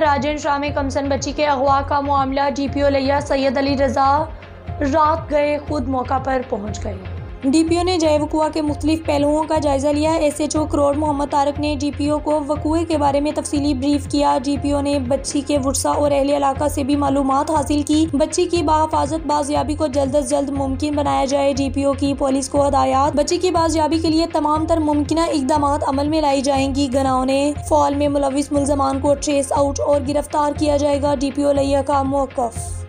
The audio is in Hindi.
राजन शाह में कमसन बच्ची के अगवा का मामला। डीपीओ लिया सैयद अली रजा रात गए खुद मौका पर पहुंच गए। डीपीओ ने जय वकुआ के मुख्तलिफ पहलुओं का जायजा लिया। एसएचओ करोड़ मोहम्मद तारक ने डीपीओ को वकुए के बारे में तफसीली ब्रीफ किया। डीपीओ ने बच्ची के वर्सा और अहले इलाका से भी मालूमात हासिल की। बच्ची की बाहिफाजत बाजियाबी को जल्द अज जल्द मुमकिन बनाया जाए। डीपीओ की पुलिस को हदायत। बच्ची की बाजियाबी के लिए तमाम तर मुमकिन इकदाम अमल में लाई जाएंगी। गनाओं ने फॉल में मुलविस मुलजमान को ट्रेस आउट और गिरफ्तार किया जाएगा। डीपीओ लिया का मौक़िफ़।